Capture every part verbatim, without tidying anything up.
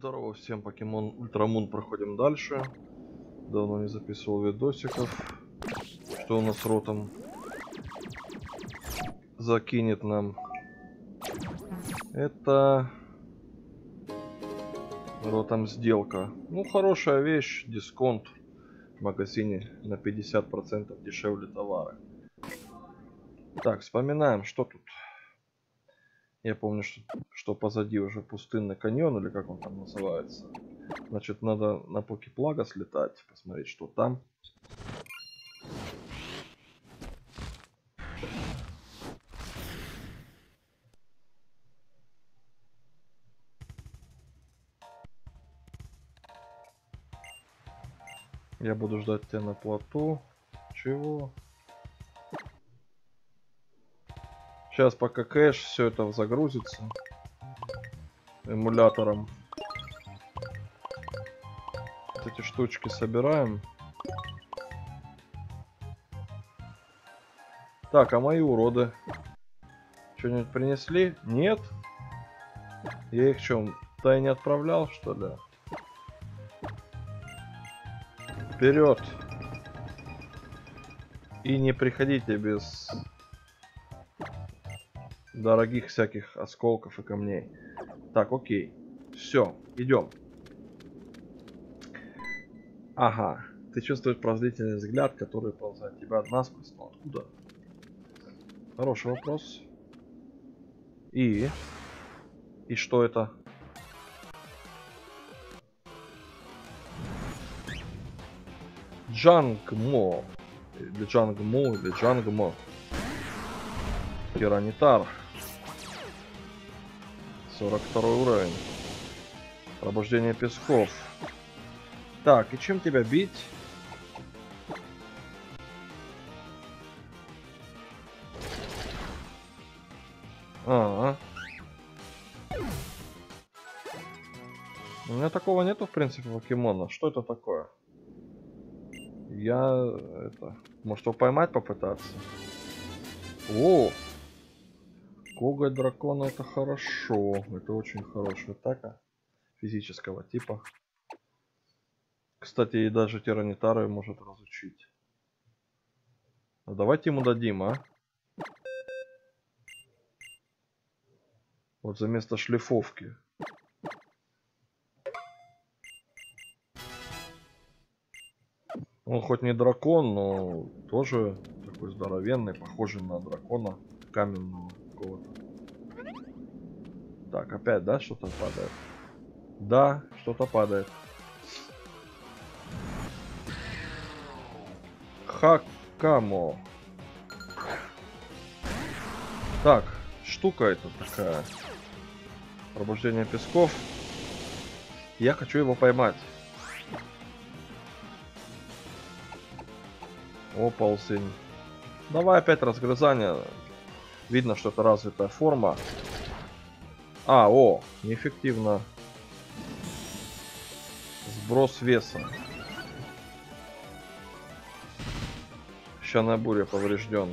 Здорово всем, покемон Ультрамун, проходим дальше. Давно не записывал видосиков. Что у нас ротом закинет нам? Это ротом сделка. Ну, хорошая вещь, дисконт в магазине на пятьдесят процентов дешевле товары. Так, вспоминаем, что тут. Я помню, что, что позади уже пустынный каньон, или как он там называется. Значит, надо на Покеплага слетать, посмотреть, что там. Я буду ждать тебя на плоту. Чего? Сейчас пока кэш, все это загрузится эмулятором. Вот эти штучки собираем. Так, а мои уроды что-нибудь принесли? Нет? Я их что, тайне отправлял, что ли? Вперед! И не приходите без дорогих всяких осколков и камней. Так, окей. Все, идем. Ага. Ты чувствуешь пронзительный взгляд, который ползает тебя насквозь. Но откуда? Хороший вопрос. И? И что это? Джангмо. Или Джангмо, или Джангмо. Тиранитар. сорок второй уровень. Пробуждение песков. Так, и чем тебя бить? А, -а. У меня такого нету, в принципе, покемона. Что это такое? Я это... Может его поймать попытаться? О! Коготь дракона, это хорошо. Это очень хорошая атака физического типа. Кстати, и даже Тиранитара может разучить. Ну, давайте ему дадим, а? Вот за место шлифовки. Он хоть не дракон, но тоже такой здоровенный, похожий на дракона каменного какого-то. Так, опять, да, что-то падает? Да, что-то падает. Хакамо. Так, штука эта такая. Пробуждение песков. Я хочу его поймать. О, ползень. Давай опять разгрызание. Видно, что это развитая форма. А, о, неэффективно. Сброс веса. Песчаная буря поврежден.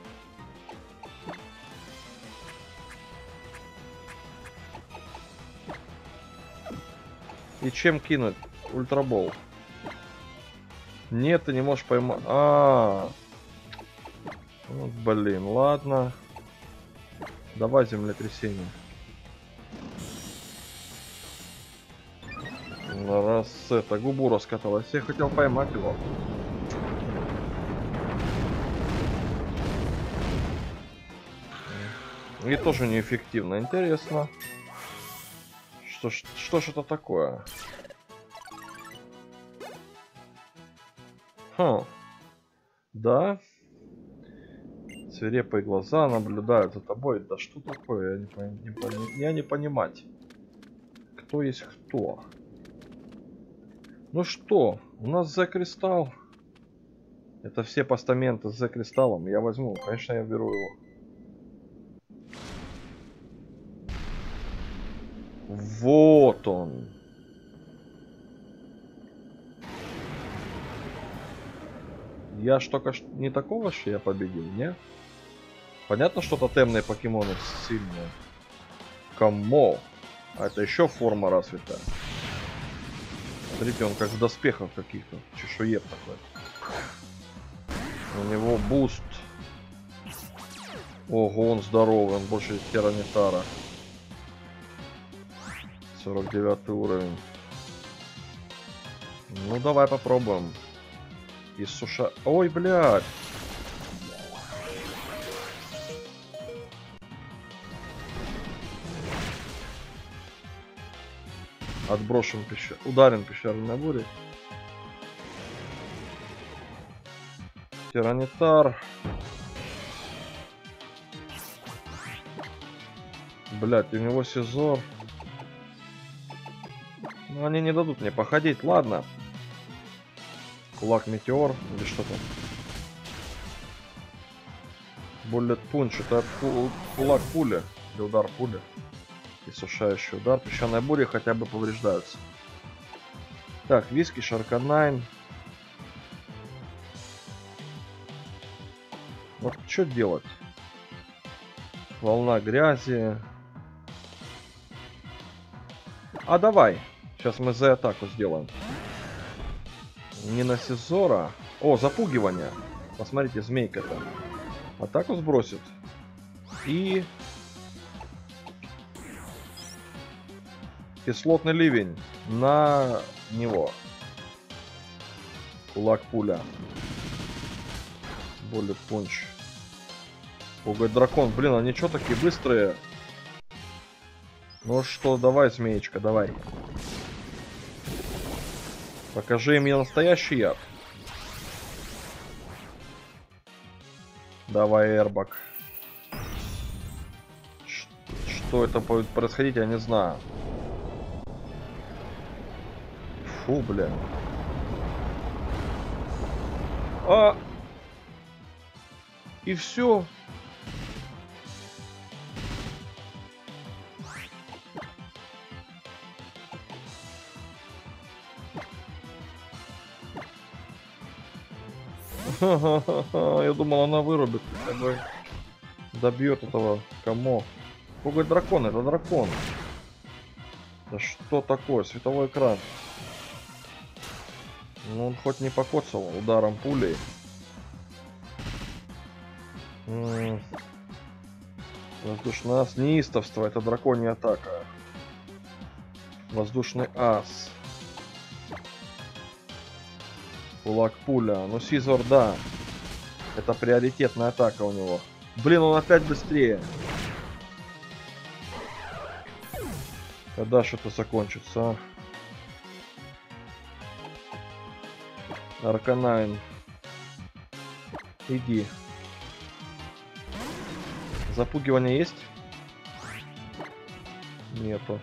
И чем кинуть? Ультрабол. Нет, ты не можешь поймать. А, -а, -а. Вот, блин, ладно. Давай землетрясение. Раз это губу раскаталась, я хотел поймать его. И тоже неэффективно. Интересно. Что ж, что ж это такое? Хм. Да. Свирепые глаза наблюдают за тобой. Да что такое? Я не, пон... не, пон... я не понимать. Кто есть кто? Ну что, у нас Z-кристалл. Это все постаменты с Z-кристаллом. Я возьму. Конечно, я беру его. Вот он. Я ж только не такого ж я победил, не? Понятно, что тотемные покемоны сильные. Камо. А это еще форма развитая. Смотрите, он как в доспехах каких-то. Чешуек такой. У него буст. Ого, он здоровый, он больше Тиранитара. сорок девятый уровень. Ну, давай попробуем. Иссуша... Ой, блядь. Отброшен пещер... Ударен пещерной бурей. Тиранитар. Блядь, у него Сизор. Ну, они не дадут мне походить, ладно. Кулак Метеор или что там? Буллет Пунч, это кулак пули. Или удар пули. Иссушающий удар. Песчаная буря хотя бы повреждаются. Так, Виски, Шарканайн. Вот что делать? Волна грязи. А давай. Сейчас мы за атаку сделаем. Не на Сизора. О, запугивание. Посмотрите, змейка-то. Атаку сбросит. И... Кислотный ливень на него. Кулак пуля. Буллет Пунч. Пугай дракон. Блин, они что такие быстрые? Ну что, давай, змеечка, давай. Покажи им настоящий яд. Давай, Эрбак. Ш что это будет происходить, я не знаю. Фу, бля. А! И все. Я думал, она вырубит, хотя бы добьет этого Камо. Пугать дракон, это дракон. Да что такое? Световой экран. Ну, он хоть не покоцал ударом пулей. М-м. Воздушный ас. Неистовство. Это драконья атака. Воздушный ас. Кулак пуля. Ну, Сизор, да. Это приоритетная атака у него. Блин, он опять быстрее. Когда что-то закончится, а? Арканайн. Иди. Запугивание есть? Нету.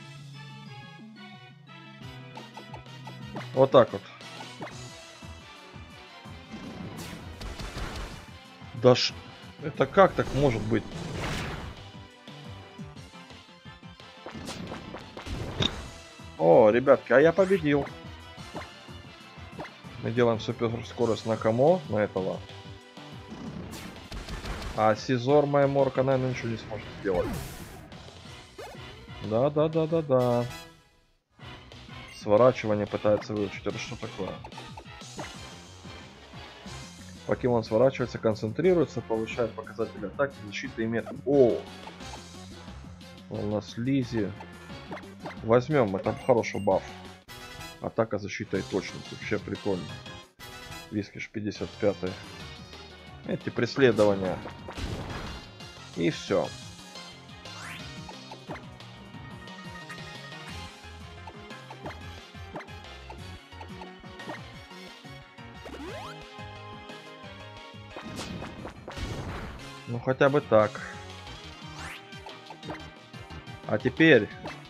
Вот так вот. Да ш... Это как так может быть? О, ребятки, а я победил. Мы делаем супер скорость на Камо, на этого. А Сизор моему Арканайну ничего не сможет сделать. Да-да-да-да-да. Сворачивание пытается выучить. Это что такое? Покемон сворачивается, концентрируется, повышает показатели атаки, защиты и метод. О! Волна слизи. Возьмем, это хороший баф. Атака, защита и точность. Вообще прикольно. Вискиш пятьдесят пятый. Эти преследования. И все. Ну хотя бы так. А теперь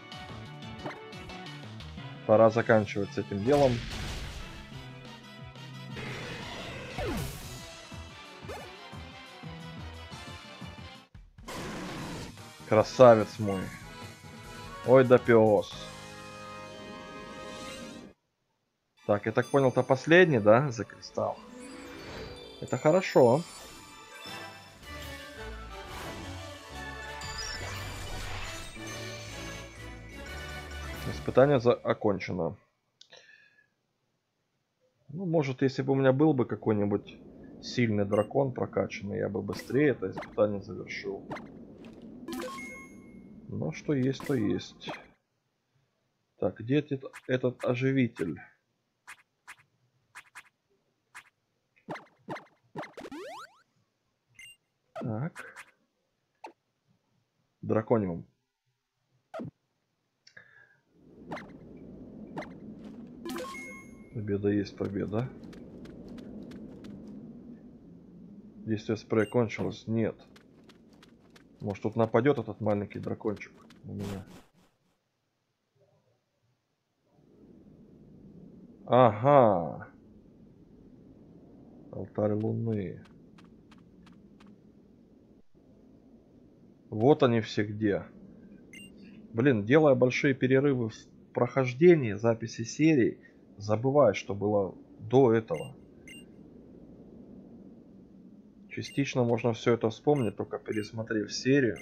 пора заканчивать с этим делом. Красавец мой. Ой, да пес. Так, я так понял, это последний, да, за кристалл? Это хорошо. Испытание за... окончено. Ну, может, если бы у меня был бы какой-нибудь сильный дракон прокачанный, я бы быстрее это испытание завершил. Но что есть, то есть. Так, где этот, этот оживитель? Так. Дракониум. Победа есть победа. Действие спрея кончилось? Нет. Может, тут нападет этот маленький дракончик на меня? Ага. Алтарь Луны. Вот они все где. Блин, делая большие перерывы в прохождении, записи серий, забываю, что было до этого. Частично можно все это вспомнить, только пересмотрев серию.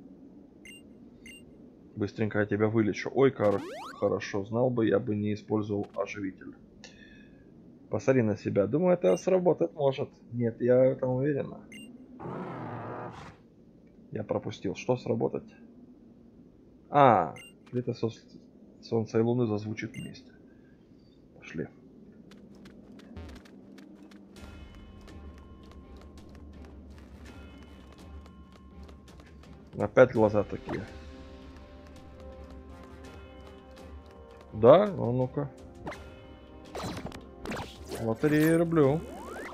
Быстренько я тебя вылечу. Ой, как хорошо. Знал бы, я бы не использовал оживитель. Посмотри на себя. Думаю, это сработать может. Нет, я в этом уверена. Я пропустил. Что сработать? А, флейта со... Солнца и Луны зазвучит вместе. Пошли. Опять глаза такие. Да? Ну, ну-ка. Лотерею люблю.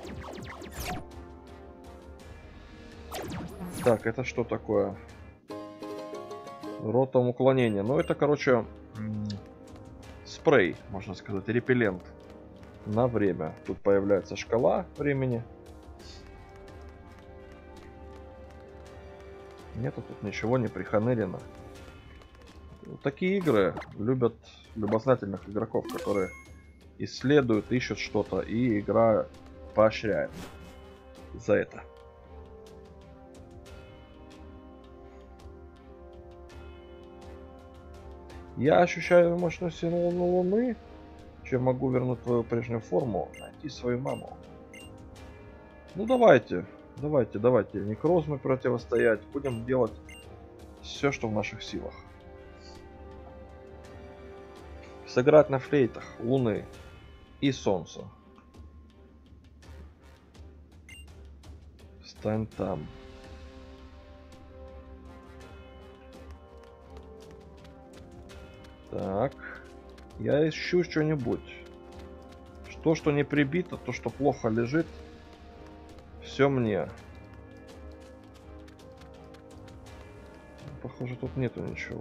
Так, это что такое? Ротом уклонения. Ну, это, короче, спрей, можно сказать, репеллент. На время. Тут появляется шкала времени. Нету тут ничего не приханырено. Такие игры любят любознательных игроков, которые исследуют, ищут что-то, и игра поощряет за это. Я ощущаю мощность силы Луны, чем могу вернуть твою прежнюю форму, найти свою маму. Ну давайте, давайте, давайте, некрозму противостоять, будем делать все, что в наших силах. Сыграть на флейтах Луны и Солнца. Встань там. Так. Я ищу что-нибудь. То, что не прибито, то, что плохо лежит. Все мне. Похоже, тут нету ничего.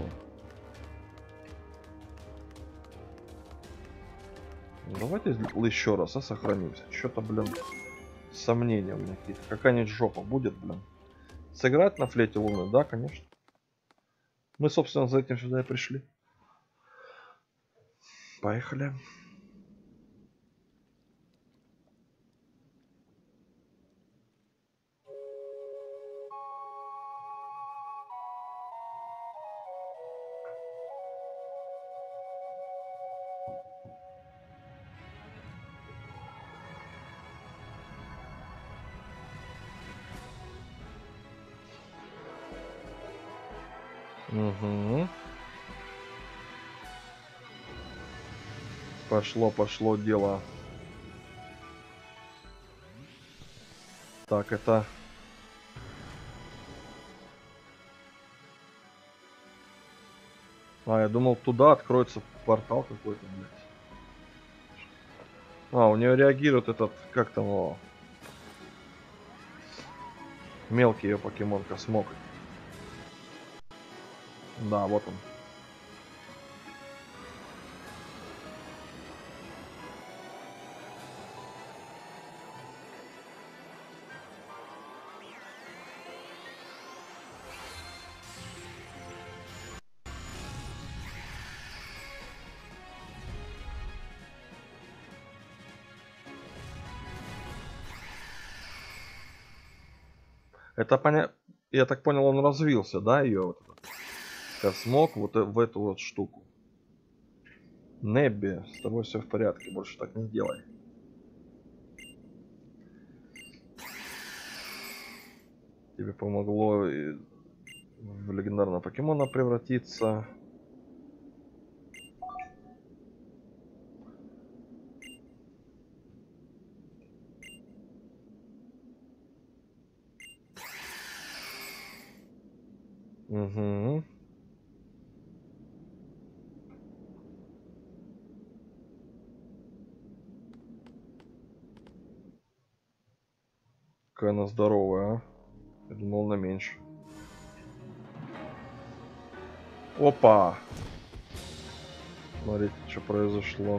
Давайте еще раз, а сохранимся. Что-то, блин, сомнения у меня какие-то. Какая-нибудь жопа будет, блин. Сыграть на флейте Луны? Да, конечно. Мы, собственно, за этим сюда и пришли. Поехали. Угу. Пошло, пошло дело. Так, это... А, я думал, туда откроется портал какой-то, блядь. А, у нее реагирует этот, как там его... Мелкий ее покемон, Космок. Да, вот он. Это понятно. Я так понял, он развился, да, ее вот этот Космок вот в эту вот штуку. Небби, с тобой все в порядке, больше так не делай. Тебе помогло и в легендарного покемона превратиться. Угу. Какая она здоровая, а? Я думал, на меньше. Опа! Смотрите, что произошло.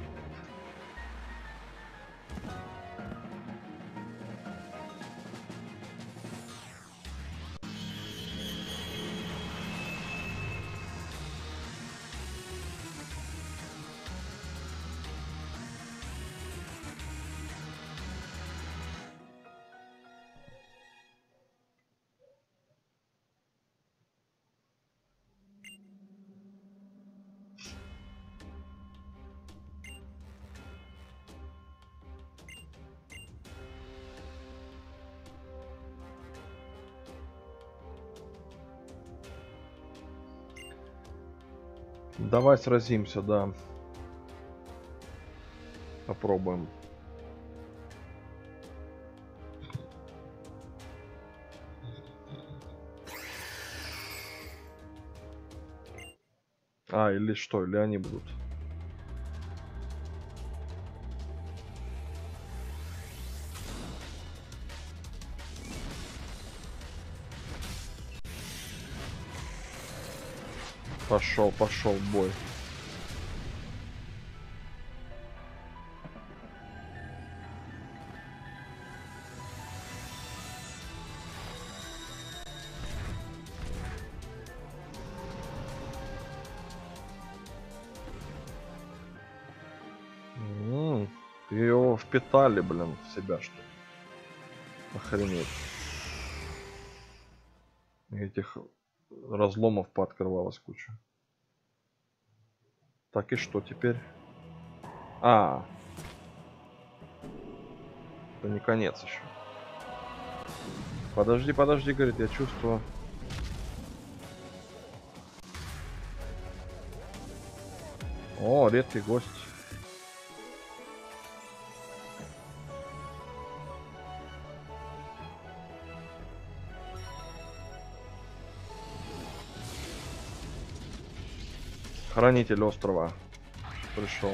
Давай сразимся, да. Попробуем. А, или что, или они будут? Пошел, пошел бой. М-м, его впитали, блин, в себя, что ли? Охренеть. Этих разломов пооткрывалась куча. Так, и что теперь? А, это не конец еще. Подожди, подожди, говорит, я чувствую. О, редкий гость. Хранитель острова пришел.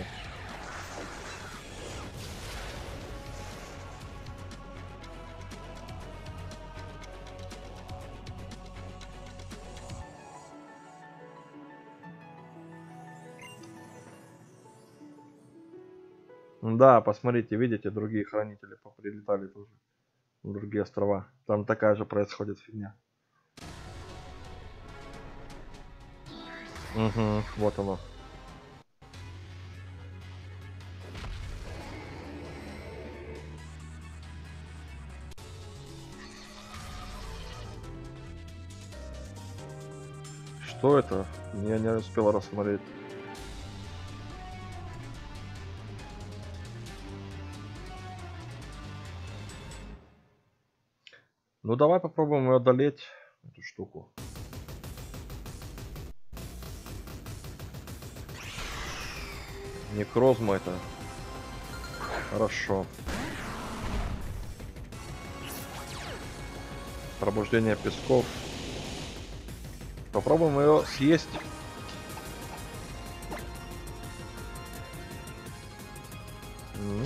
Да, посмотрите, видите, другие хранители поприлетали тоже. На другие острова. Там такая же происходит фигня. Угу, вот оно. Что это? Я не успел рассмотреть. Ну давай попробуем ее одолеть, эту штуку. Некрозма это. Хорошо. Пробуждение песков. Попробуем ее съесть. М.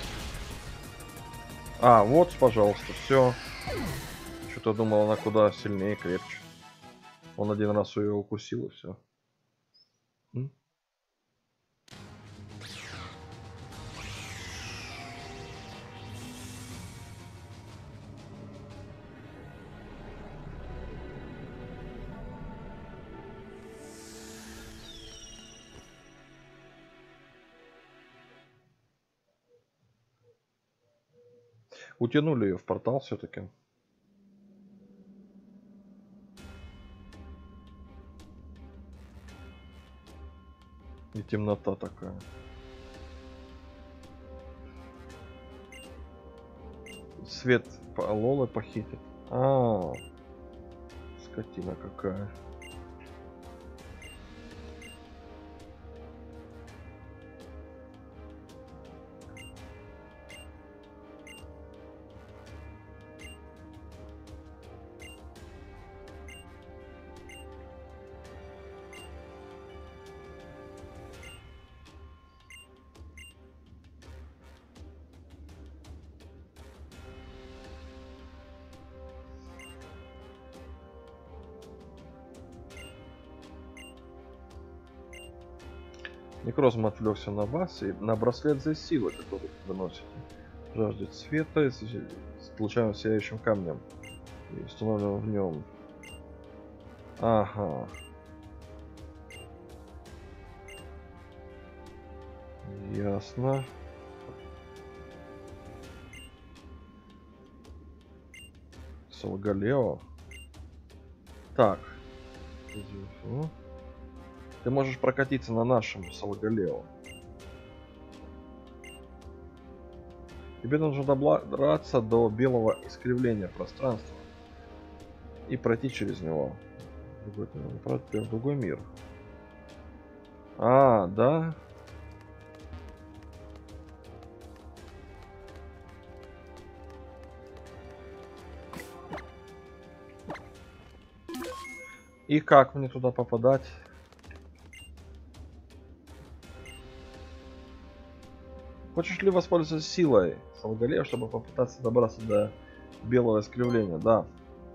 А, вот, пожалуйста, все. Что-то думал, она куда сильнее и крепче. Он один раз ее укусил и все. Утянули ее в портал все-таки. И темнота такая. Свет Лолы похитит. А, скотина какая. Некрозм отвлекся на вас и на браслет за силы, который вы носите. Жаждет света с получаемым сияющим камнем и установленным в нем. Ага. Ясно. Солгалео. Так. Ты можешь прокатиться на нашем Солгалео. Тебе нужно добраться до белого искривления пространства и пройти через него. Другой, в другой мир. А, да? И как мне туда попадать? Хочешь ли воспользоваться силой Солгалео, чтобы попытаться добраться до белого искривления? Да.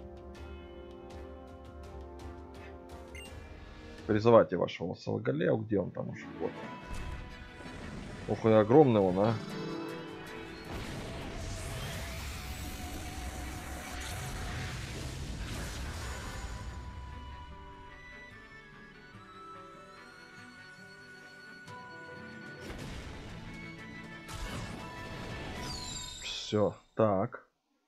Призывайте вашего Солгалео. Где он там уже? Вот. Ох, и огромный он, а. Все, так.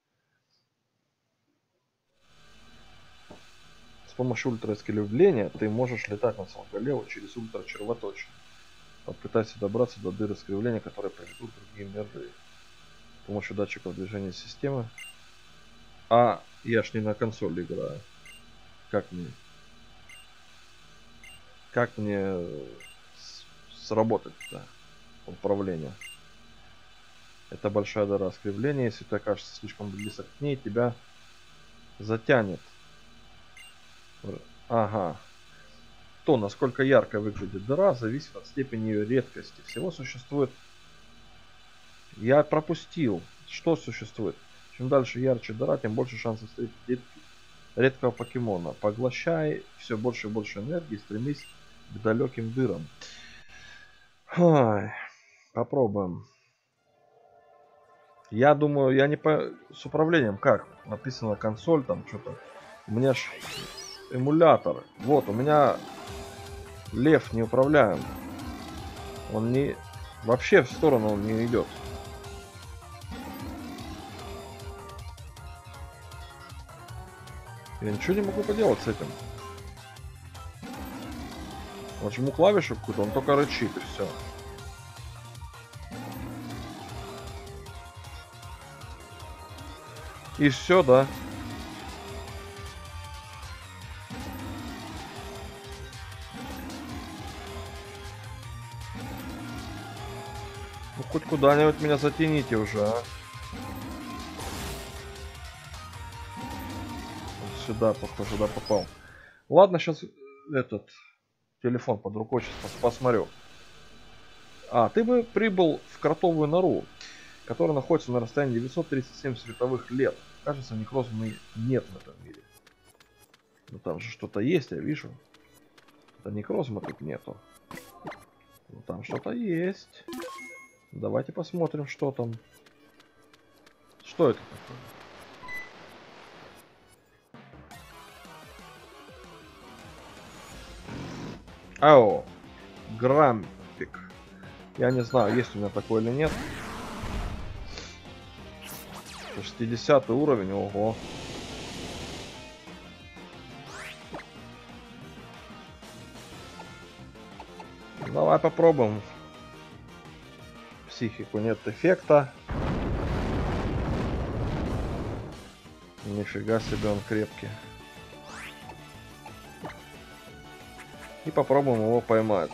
С помощью ультраискривления ты можешь летать на Солгалео через ультрачервоточие. Попытайся добраться до дыры искривления, которые приведут в другие миры. С помощью датчиков движения системы. А, я ж не на консоли играю. Как мне? Как мне сработать-то управление? Это большая дыра искривления. Если ты окажешься слишком близко к ней, тебя затянет. Ага. То, насколько ярко выглядит дыра, зависит от степени ее редкости. Всего существует... Я пропустил. Что существует? Чем дальше ярче дыра, тем больше шансов встретить редкого покемона. Поглощай все больше и больше энергии, стремись к далеким дырам. Ой, попробуем. Я думаю, я не по... С управлением как? Написано консоль, там что-то. У меня ж эмулятор. Вот, у меня лев не управляем. Он не... Вообще в сторону он не идет. Я ничего не могу поделать с этим. Нажму клавишу какую-то, он только рычит и все. И все, да. Ну хоть куда-нибудь меня затяните уже, а. Сюда, похоже, да, попал. Ладно, сейчас этот телефон под рукой, сейчас посмотрю. А, ты бы прибыл в кротовую нору, которая находится на расстоянии девятьсот тридцать семь световых лет. Кажется, некрозма нет в этом мире. Но там же что-то есть, я вижу. Да некрозма тут нету. Но там что-то есть. Давайте посмотрим, что там. Что это такое? Ау, грампик. Я не знаю, есть у меня такой или нет. шестидесятый уровень, ого. Давай попробуем. Психику нет эффекта. Нифига себе, он крепкий. И попробуем его поймать.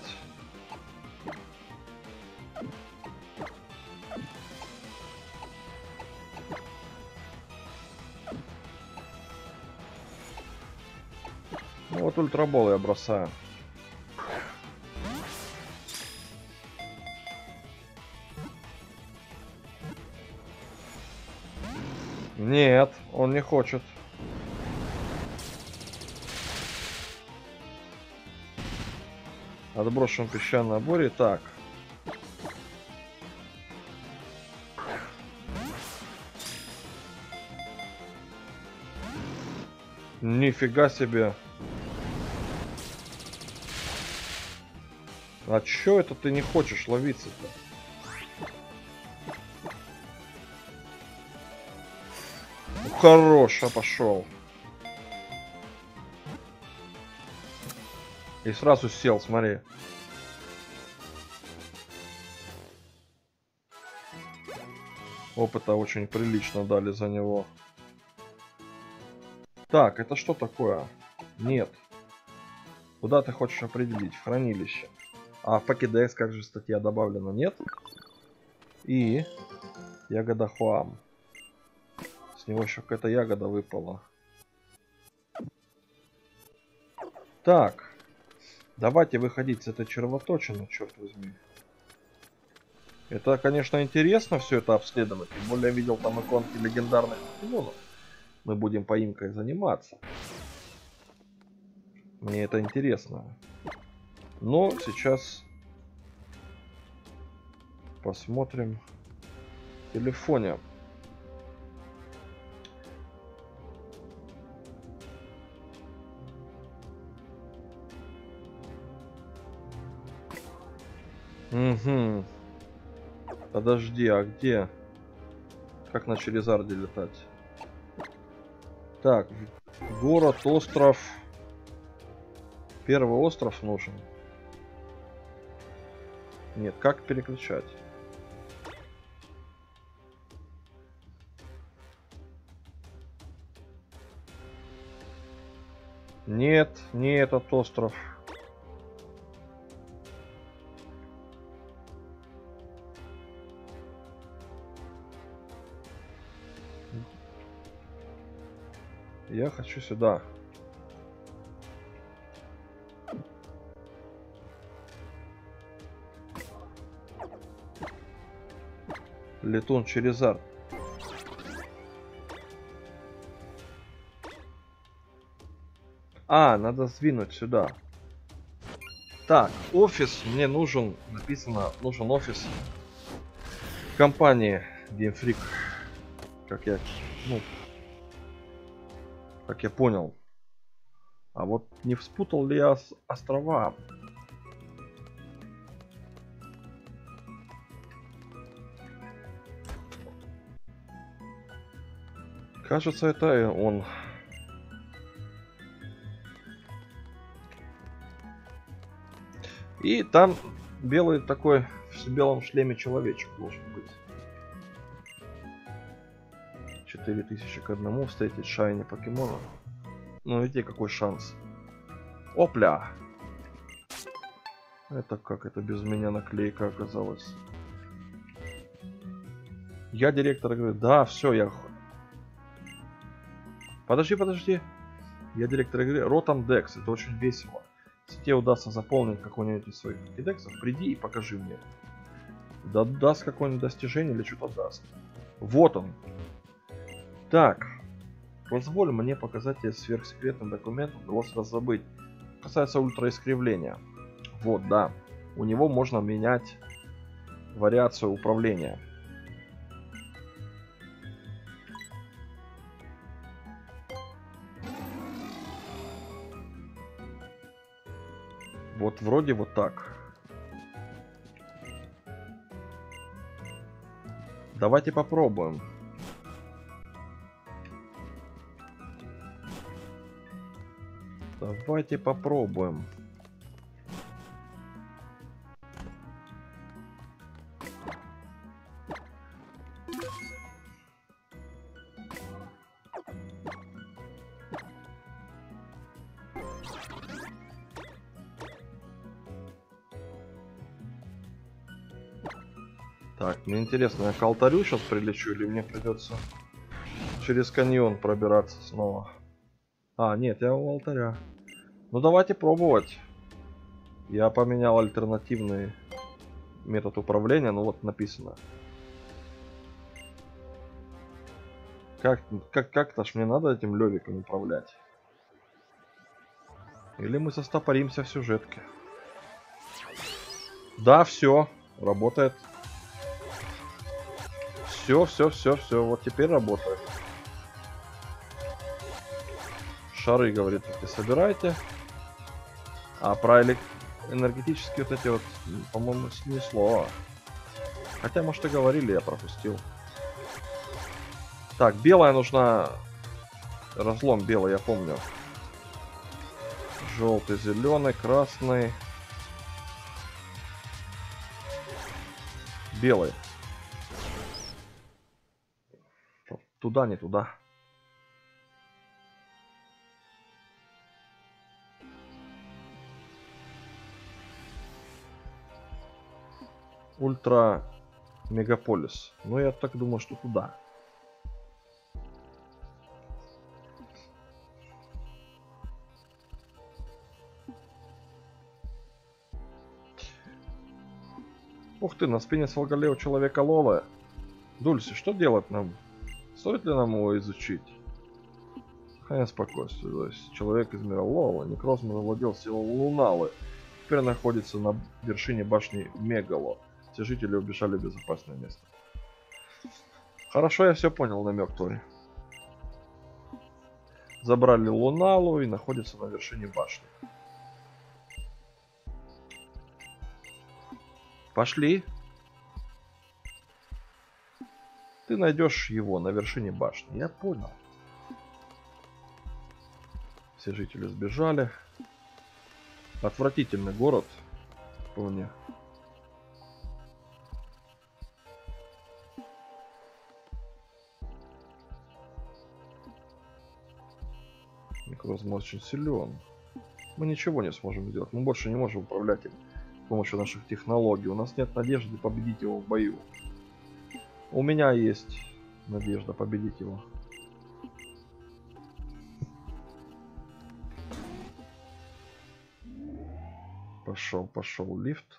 Ну вот ультрабол я бросаю. Нет, он не хочет. Отброшен песчаной бури. Так. Нифига себе. А чё это ты не хочешь ловиться-то? Хорошо, пошел. И сразу сел, смотри. Опыта очень прилично дали за него. Так, это что такое? Нет. Куда ты хочешь определить? В хранилище. А в покедекс как же статья добавлена? Нет? И ягода Хуам. С него еще какая-то ягода выпала. Так. Давайте выходить с этой червоточины, черт возьми. Это, конечно, интересно все это обследовать. Тем более я видел там иконки легендарных покемонов. Мы будем поимкой заниматься. Мне это интересно. Но сейчас посмотрим в телефоне. Угу. Подожди, а где? Как на Черезарде летать? Так, город, остров. Первый остров нужен. Нет, как переключать? Нет, не этот остров. Я хочу сюда. Летун Черезард. А, надо сдвинуть сюда. Так, офис мне нужен, написано, нужен офис компании Game Freak. Как я, ну, как я понял. А вот не вспутал ли я с острова? Кажется, это он. И там белый такой в белом шлеме человечек должен быть. четыре тысячи к одному встретить шайни покемона. Ну видите, какой шанс. Опля! Это как это без меня наклейка оказалась. Я директор игры. Да, все, я... Подожди, подожди. Я директор игры. Ротам Декс. Это очень весело. Если тебе удастся заполнить какой-нибудь из своих дексов, приди и покажи мне. Да даст какое-нибудь достижение или что-то даст. Вот он. Так. Позволь мне показать тебе сверхсекретный документ. Удалось раздобыть. Касается ультраискривления. Вот, да. У него можно менять вариацию управления. Вот вроде вот так. Давайте попробуем. Давайте попробуем. Так, мне интересно, я к алтарю сейчас прилечу или мне придется через каньон пробираться снова? А, нет, я у алтаря. Ну давайте пробовать. Я поменял альтернативный метод управления, ну вот написано. Как, как, как-то ж мне надо этим лёвиком управлять. Или мы застопоримся в сюжетке. Да, все, работает. Все, все, все, все, вот теперь работает. Шары, говорит, эти собирайте. А про элек... энергетические вот эти вот, по-моему, ни слова. Хотя, может, и говорили, я пропустил. Так, белая нужна. Разлом белый, я помню. Желтый, зеленый, красный. Белый. Туда, не туда. Ультра мегаполис. Ну, я так думаю, что туда. Ух ты, на спине свалгале у человека Лолы. Дульси, что делать нам? Стоит ли нам его изучить? Хай спокойствие. То есть человек из мира Лола, Некрозман овладел силой Луналы. Теперь находится на вершине башни Мегало. Все жители убежали в безопасное место. Хорошо, я все понял, намек твой. Забрали Луналу и находится на вершине башни. Пошли. Ты найдешь его на вершине башни. Я понял. Все жители сбежали. Отвратительный город. Вполне. Некрозман очень силен. Мы ничего не сможем сделать. Мы больше не можем управлять им с помощью наших технологий. У нас нет надежды победить его в бою. У меня есть надежда победить его. Пошел, пошел лифт.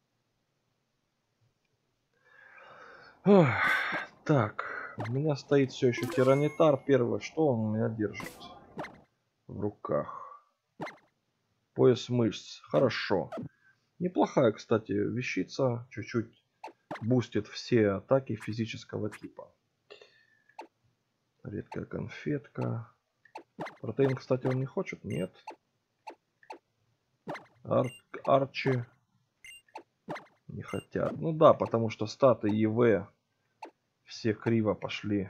Ох, так, у меня стоит все еще тиранитар первый. Что он у меня держит в руках? Пояс мышц. Хорошо. Неплохая, кстати, вещица. Чуть-чуть бустит все атаки физического типа. Редкая конфетка. Протеин, кстати, он не хочет? Нет. Ар Арчи. Не хотят. Ну да, потому что статы ЕВ все криво пошли.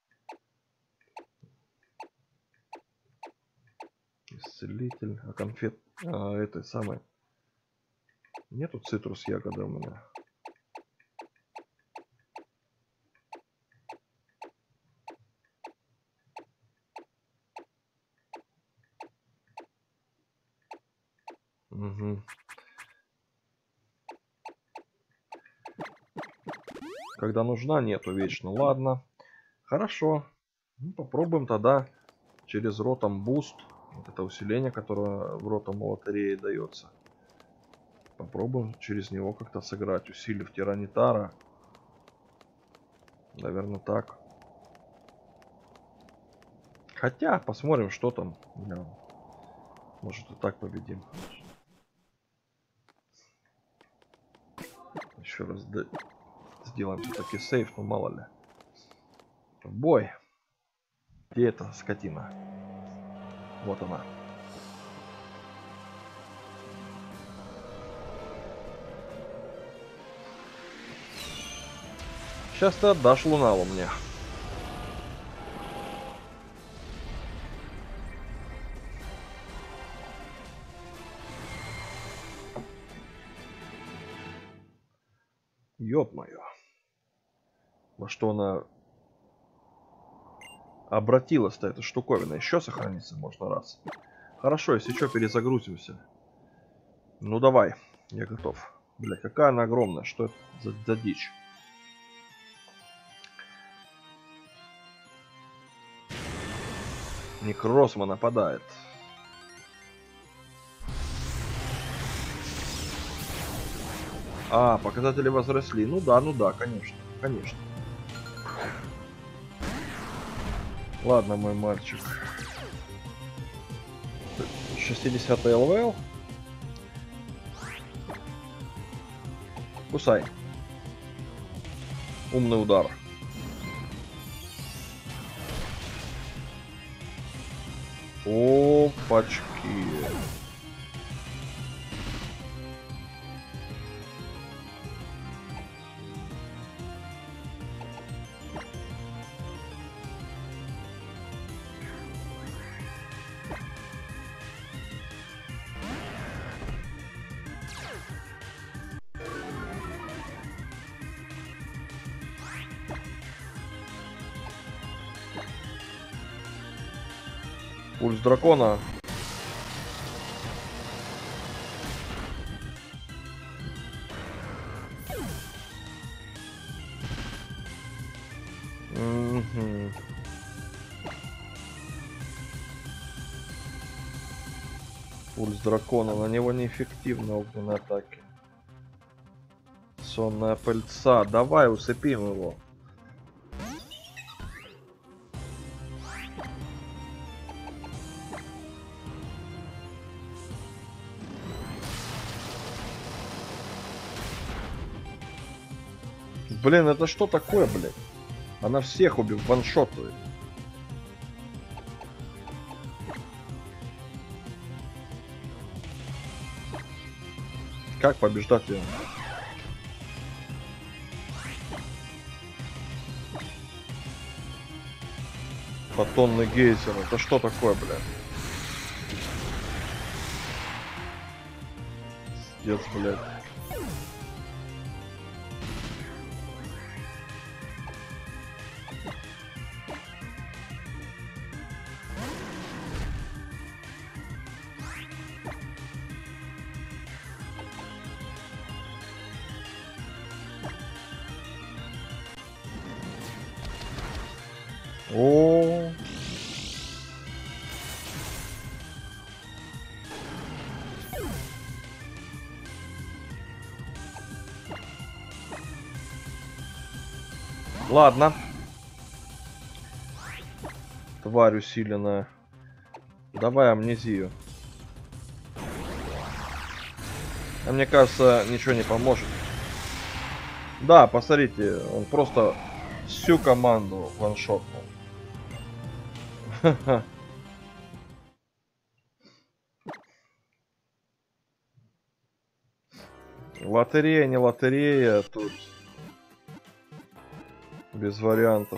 Исцелитель. А конфет... А, этой самой... Нету цитрус ягоды у меня. Угу. Когда нужна, нету вечно. Ладно. Хорошо. Ну, попробуем тогда через ротом буст. Вот это усиление, которое в ротом лотереи дается. Попробуем через него как-то сыграть, усилив тиранитара. Наверное, так. Хотя, посмотрим, что там. Да. Может, и так победим. Еще раз да... сделаем все-таки сейф, но мало ли. В бой. Где эта скотина? Вот она. Сейчас ты отдашь Луналу мне. Ёб-моё. Во что она обратилась-то, эта штуковина? Еще сохраниться можно раз. Хорошо, если что, перезагрузимся. Ну давай, я готов. Бля, какая она огромная. Что это за, за дичь? Некрозма нападает. А, показатели возросли. Ну да, ну да, конечно, конечно. Ладно, мой мальчик. шестидесятый эл вэ эл. Кусай. Умный удар. Опачки. Пульс дракона. Угу. Пульс дракона. На него неэффективно огненные атаки. Сонная пыльца. Давай усыпим его. Блин, это что такое, блядь? Она всех убил, ваншотует. Как побеждать ее? Фотонный гейзер. Это что такое, блядь? Пиздец, блядь. О. Ладно. Тварь усиленная. Давай амнезию. А мне кажется, ничего не поможет. Да, посмотрите, он просто всю команду ваншотнул. Лотерея, не лотерея, тут без вариантов.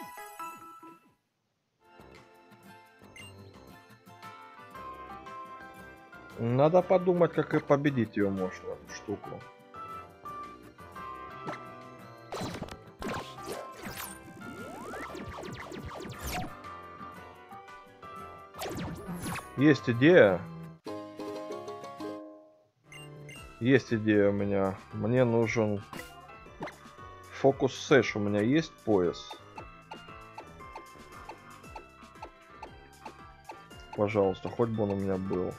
Надо подумать, как и победить ее можно, эту штуку. Есть идея. Есть идея у меня. Мне нужен фокус сэш. У меня есть пояс. Пожалуйста, хоть бы он у меня был.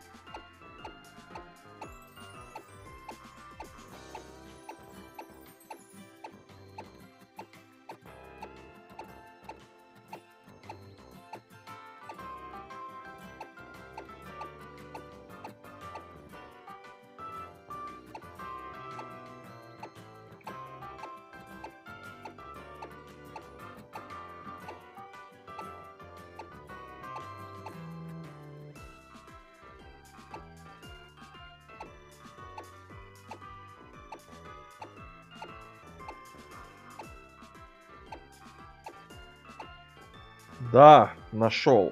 Да, нашел.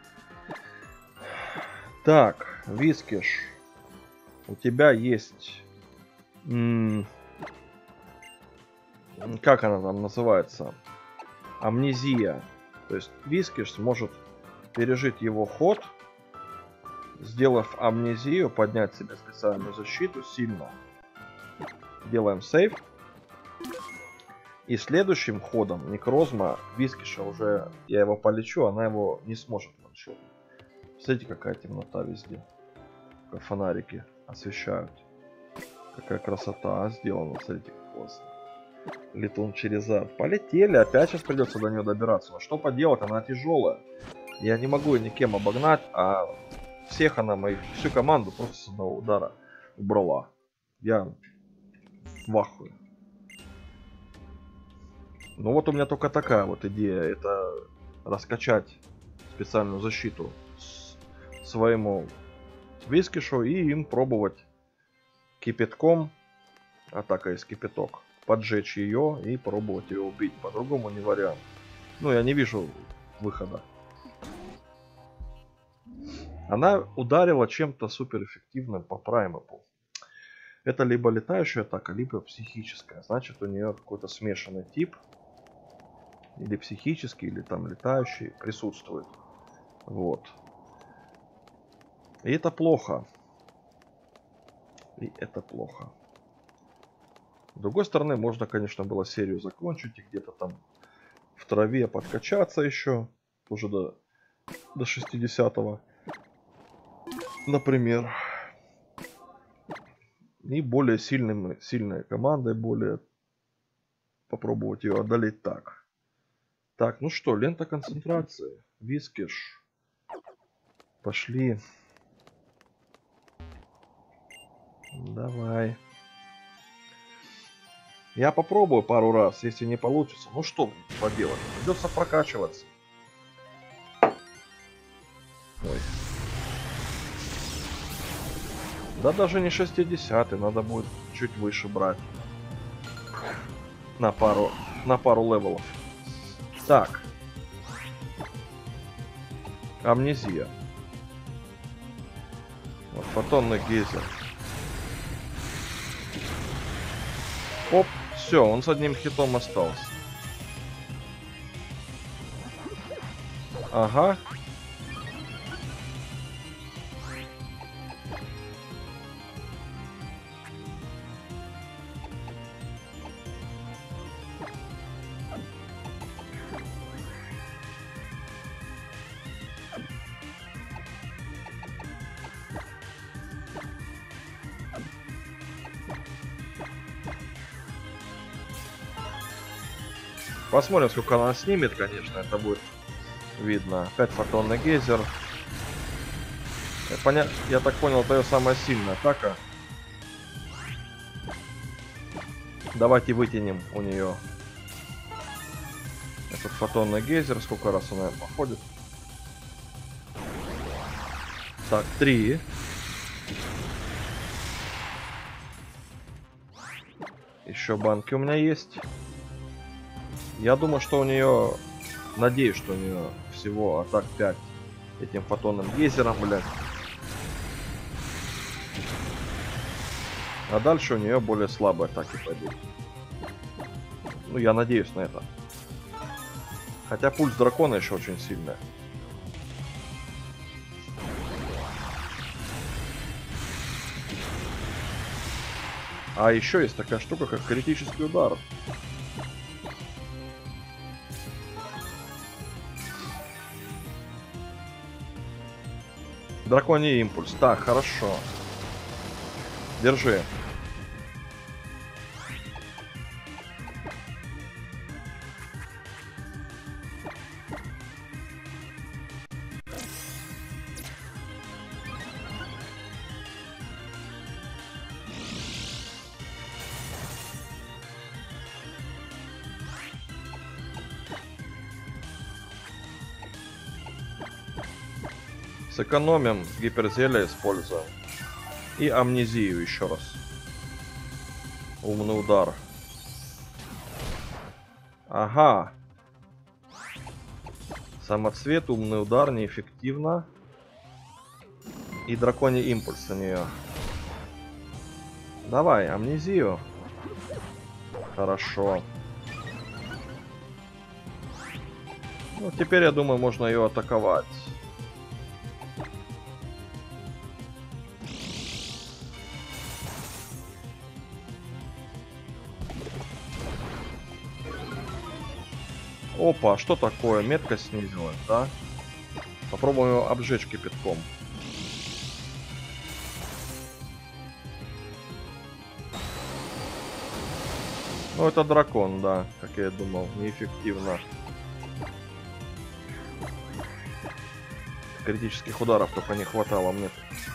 Так, Вискиш, у тебя есть, м- как она там называется, амнезия. То есть Вискиш сможет пережить его ход, сделав амнезию, поднять себе специальную защиту сильно. Делаем сейв. И следующим ходом Некрозма Вискиша уже, я его полечу, она его не сможет ваншотить. Смотрите, какая темнота везде. Как фонарики освещают. Какая красота сделана, смотрите, как классно. Летун Черезард. Полетели, опять сейчас придется до нее добираться. Но что поделать, она тяжелая. Я не могу ее никем обогнать, а всех она, моих, всю команду просто с одного удара убрала. Я в ахуе. Ну вот у меня только такая вот идея. Это раскачать специальную защиту своему Вискишу и им пробовать кипятком, атака из кипяток, поджечь ее и пробовать ее убить. По-другому не вариант. Ну, я не вижу выхода. Она ударила чем-то суперэффективным по праймапу. Это либо летающая атака, либо психическая. Значит, у нее какой-то смешанный тип. Или психический, или там летающий присутствует. Вот. И это плохо. И это плохо. С другой стороны, можно, конечно, было серию закончить и где-то там в траве подкачаться еще. Уже до, до шестидесятого. Например. И более сильным, сильной командой, более попробовать ее одолеть так. Так, ну что, лента концентрации. Вискиш. Пошли. Давай. Я попробую пару раз, если не получится. Ну что поделать? Придется прокачиваться. Ой. Да даже не шестидесятый, надо будет чуть выше брать. На пару, на пару левелов. Так. Амнезия. Вот, фотонный гейзер. Оп, все, он с одним хитом остался. Ага. Посмотрим, сколько она снимет, конечно, это будет видно. Опять фотонный гейзер. Я, поня... Я так понял, это ее самая сильная атака. Давайте вытянем у нее этот фотонный гейзер. Сколько раз она походит? Так, три. Еще банки у меня есть. Я думаю, что у нее... Надеюсь, что у нее всего атак пять этим фотонным гейзером, блядь. А дальше у нее более слабые атаки пойдут. Ну, я надеюсь на это. Хотя пульс дракона еще очень сильная. А еще есть такая штука, как критический удар. Драконий импульс. Так, хорошо. Держи. Сэкономим, гиперзелье используем. И амнезию еще раз. Умный удар. Ага. Самоцвет, умный удар, неэффективно. И драконий импульс у нее. Давай, амнезию. Хорошо. Ну, теперь, я думаю, можно ее атаковать. Опа, что такое? Метка снизилась, да? Попробуем его обжечь кипятком. Ну, это дракон, да, как я и думал, неэффективно. Критических ударов только не хватало мне.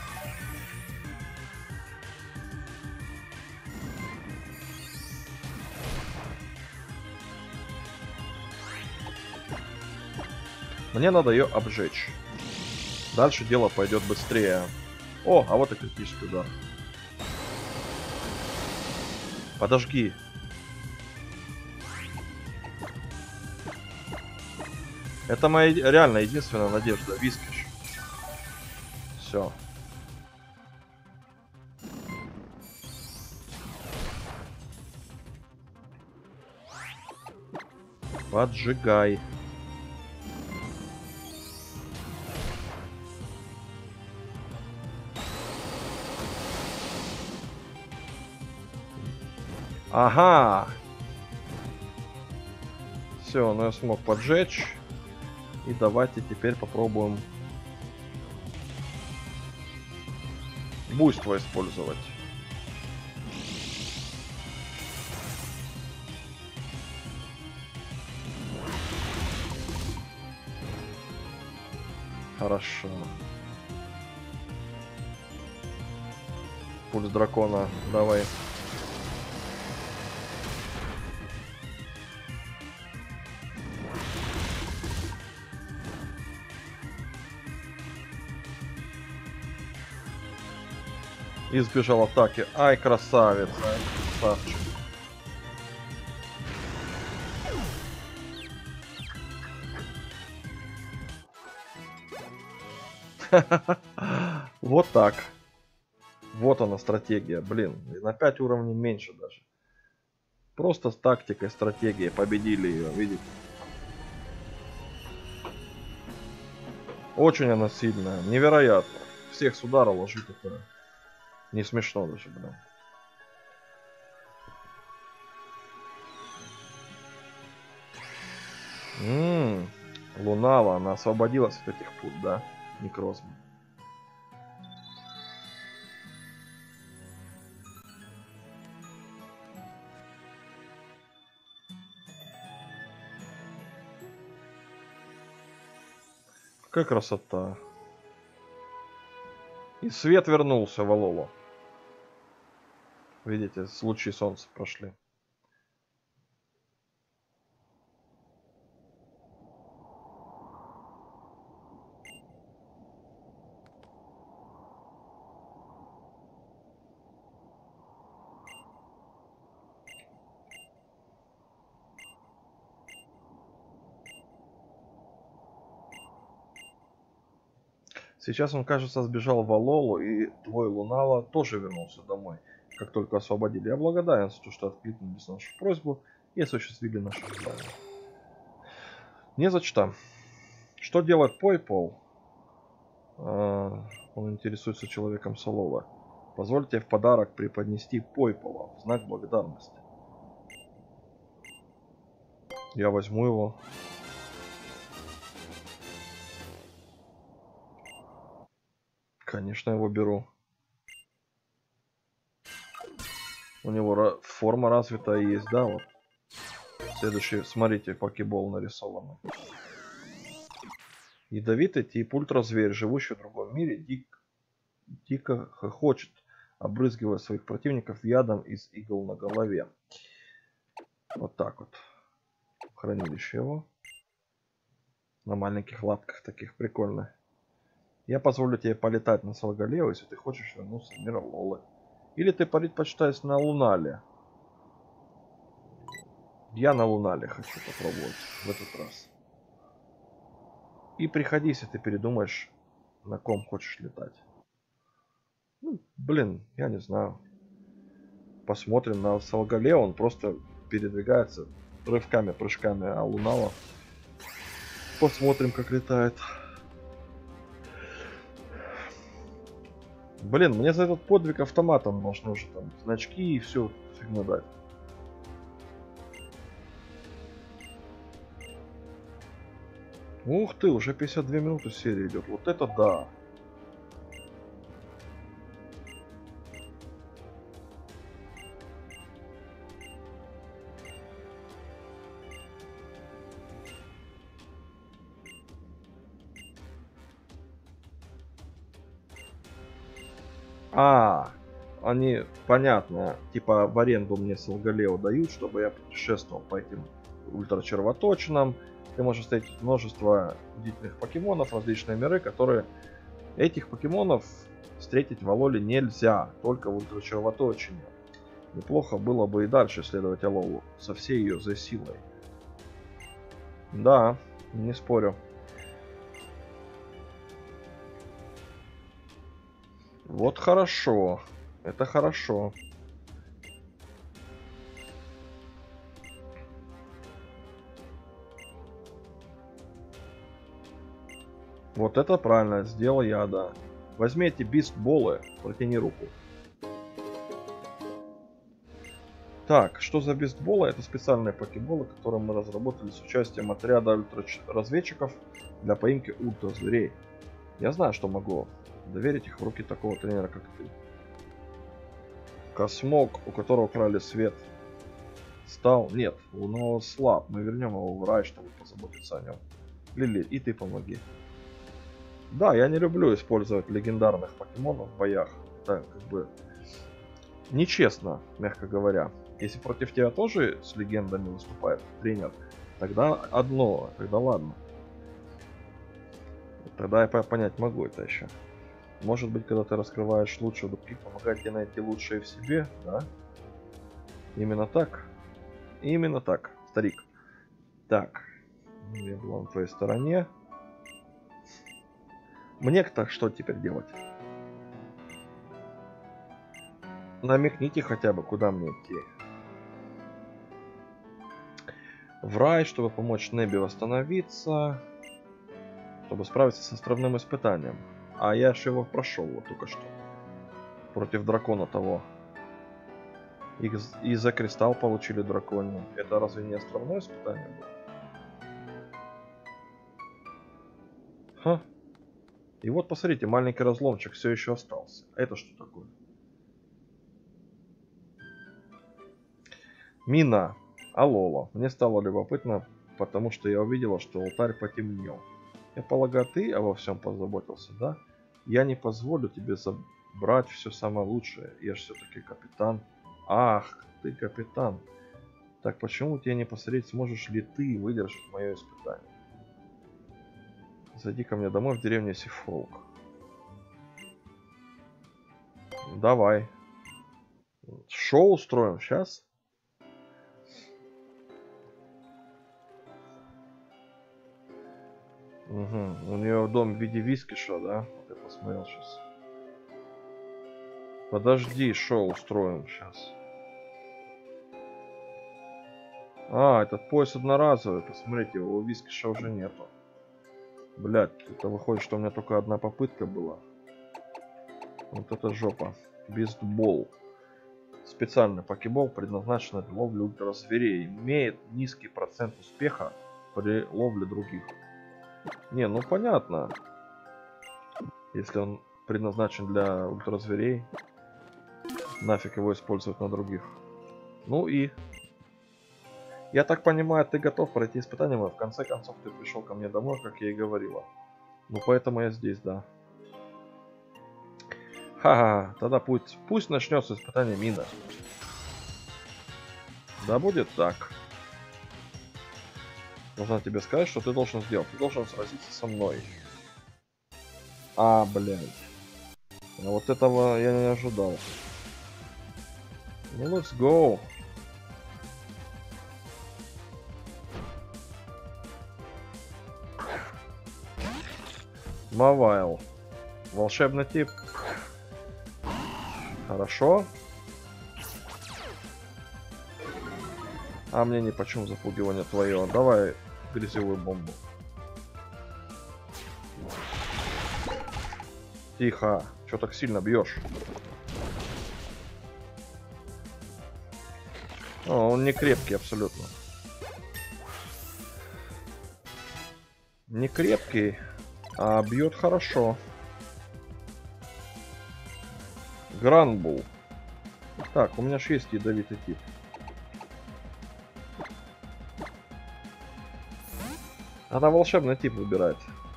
Мне надо ее обжечь. Дальше дело пойдет быстрее. О, а вот и критический удар. Подожги. Это моя реально единственная надежда. Вискиш. Все. Поджигай. Ага. Все, ну я смог поджечь. И давайте теперь попробуем буйство использовать. Хорошо. Пульс дракона, давай. Избежал атаки. Ай, красавец. Ай, красавчик. Вот так. Вот она стратегия. Блин, на пять уровней меньше даже. Просто с тактикой, стратегией победили ее, видите? Очень она сильная. Невероятно. Всех с удара ложит это. Не смешно даже, блин. Ммм, Лунала, она освободилась от этих пут, да? Некрозма. Какая красота. И свет вернулся в Алолу. Видите, лучи солнца прошли. Сейчас он, кажется, сбежал в Алолу, и твой Лунала тоже вернулся домой, как только освободили. Я благодарен за то, что откликнулись на нашу просьбу и осуществили наше желание. Не за что. Что делает Пойпол? А, он интересуется человеком с Алола. Позвольте в подарок преподнести Пойпола в знак благодарности. Я возьму его. Конечно, его беру. У него форма развитая есть, да, вот. Следующий, смотрите, покебол нарисован. Ядовитый тип ультразверь, живущий в другом мире, дик, дико хохочет, обрызгивая своих противников ядом из игл на голове. Вот так вот. Хранилище его. На маленьких лапках таких, прикольно. Я позволю тебе полетать на Солгалео, если ты хочешь вернуться в мир Алолы. Или ты предпочитаешь на Лунале. Я на Лунале хочу попробовать в этот раз. И приходи, если ты передумаешь, на ком хочешь летать. Ну, блин, я не знаю. Посмотрим на Солгалео, он просто передвигается рывками, прыжками, а Лунала посмотрим, как летает. Блин, мне за этот подвиг автоматом должны уже там значки и все фигню дать. Ух ты, уже пятьдесят две минуты серии идет. Вот это да. А, они, понятно, типа в аренду мне Солгалео дают, чтобы я путешествовал по этим ультрачервоточинам. Ты можешь встретить множество удивительных покемонов, различные миры, которые... Этих покемонов встретить в Алоле нельзя, только в ультрачервоточине. Неплохо было бы и дальше исследовать Алолу со всей ее за силой. Да, не спорю. Вот хорошо. Это хорошо. Вот это правильно, сделал я, да. Возьми эти бистболы, протяни руку. Так, что за бистболы? Это специальные покеболы, которые мы разработали с участием отряда ультра-разведчиков для поимки ультра-зверей. Я знаю, что могу доверить их в руки такого тренера, как ты. Космог, у которого крали свет, стал... Нет, Лунового слаб. Мы вернем его в рай, чтобы позаботиться о нем. Лили, и ты помоги. Да, я не люблю использовать легендарных покемонов в боях. Это как бы нечестно, мягко говоря. Если против тебя тоже с легендами выступает тренер, тогда одно, тогда ладно. Тогда я понять могу это еще. Может быть, когда ты раскрываешь лучше других, помогает тебе найти лучшее в себе, да? Именно так. Именно так, старик. Так, я был на твоей стороне. Мне-то что теперь делать? Намекните хотя бы, куда мне идти. В рай, чтобы помочь Небе восстановиться. Чтобы справиться с островным испытанием. А я же его прошел вот только что. Против дракона того. Их и за кристалл получили драконе. Это разве не островное испытание было? Ха. И вот посмотрите, маленький разломчик все еще остался. Это что такое? Мина. Алола. Мне стало любопытно, потому что я увидела, что алтарь потемнел. Я полагаю, ты обо всем позаботился, да? Я не позволю тебе забрать все самое лучшее. Я же все-таки капитан. Ах, ты капитан. Так почему тебе не посмотреть, сможешь ли ты выдержать мое испытание? Зайди ко мне домой в деревню Сифолк. Давай. Шоу устроим сейчас. Угу. У нее дом в виде вискиша, да? Вот я посмотрел сейчас. Подожди, шоу устроим сейчас. А, этот пояс одноразовый. Посмотрите, у вискиша уже нету. Блять, это выходит, что у меня только одна попытка была. Вот это жопа. Бистбол. Специальный покебол, предназначенный для ловли ультразверей. Имеет низкий процент успеха при ловле других. Не, ну понятно. Если он предназначен для ультразверей, нафиг его использовать на других. Ну и... Я так понимаю, ты готов пройти испытание, но в конце концов ты пришел ко мне домой, как я и говорила. Ну поэтому я здесь, да. Ха-ха, тогда пусть, пусть начнется испытание Мина. Да будет так. Нужно тебе сказать, что ты должен сделать. Ты должен сразиться со мной. А, блядь. А вот этого я не ожидал. Ну, let's go. Мавайл. Волшебный тип. Хорошо. А мне не почему запугивание твое. Давай грязевую бомбу. Тихо. Че так сильно бьешь? О, он не крепкий абсолютно. Не крепкий, а бьет хорошо. Гранбул. Так, у меня же есть ядовитый тип. Она волшебный тип выбирает.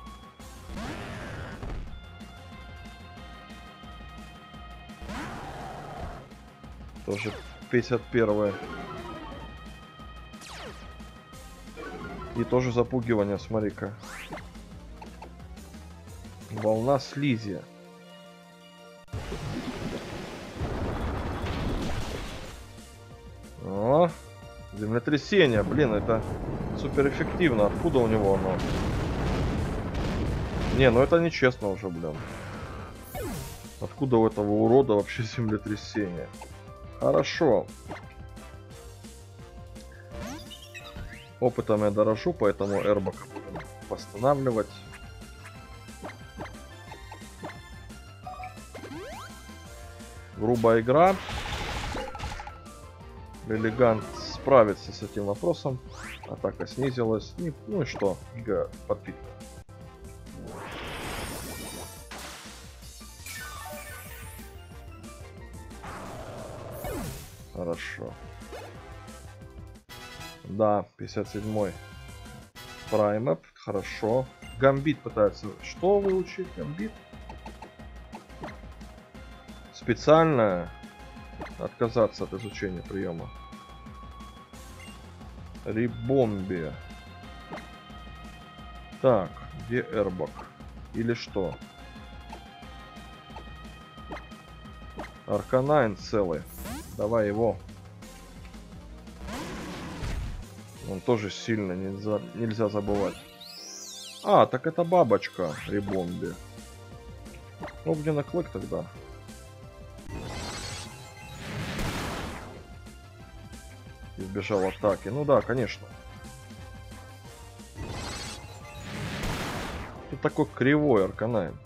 Тоже пятьдесят первое. И тоже запугивание, смотри-ка. Волна слизи. О, землетрясение, блин, это супер эффективно. Откуда у него оно? Не, ну это нечестно уже, блин. Откуда у этого урода вообще землетрясение? Хорошо. Опытом я дорожу, поэтому Эрбака будем восстанавливать. Грубая игра. Элегант справится с этим вопросом. Атака снизилась. Ну и что? Гига подпитка. Хорошо. Да, пятьдесят седьмой. Праймап. Хорошо. Гамбит пытается... Что выучить? Гамбит? Специально отказаться от изучения приема. Рибомби. Так, где Эрбак? Или что? Арканайн целый. Давай его. Он тоже сильно, нельзя, нельзя забывать. А, так это бабочка Рибомби. Ну, где на клык тогда? Избежал атаки. Ну да, конечно. Тут такой кривой Арканайн.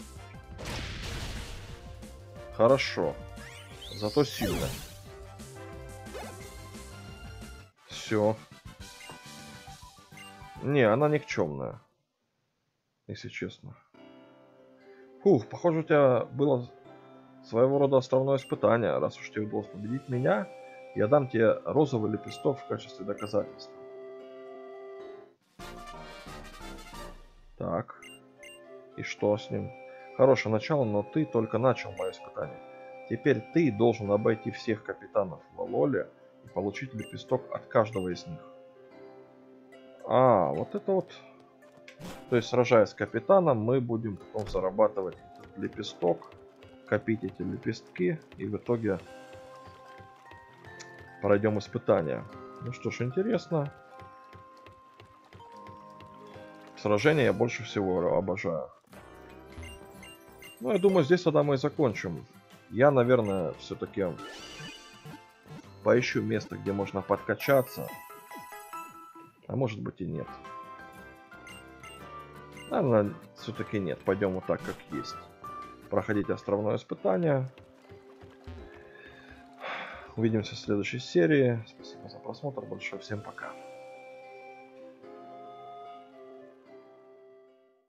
Хорошо. Зато сильно. Все. Не, она никчемная. Если честно. Фух, похоже, у тебя было своего рода основное испытание. Раз уж тебе удалось победить меня, я дам тебе розовый лепесток в качестве доказательства. Так. И что с ним? Хорошее начало, но ты только начал мое испытание. Теперь ты должен обойти всех капитанов в Лоле и получить лепесток от каждого из них. А, вот это вот. То есть, сражаясь с капитаном, мы будем потом зарабатывать этот лепесток, копить эти лепестки, и в итоге пройдем испытания. Ну что ж, интересно. Сражения я больше всего обожаю. Ну, я думаю, здесь тогда мы и закончим. Я, наверное, все-таки поищу место, где можно подкачаться. А может быть и нет. Наверное, все-таки нет. Пойдем вот так, как есть. Проходить островное испытание. Увидимся в следующей серии. Спасибо за просмотр. Большое всем пока.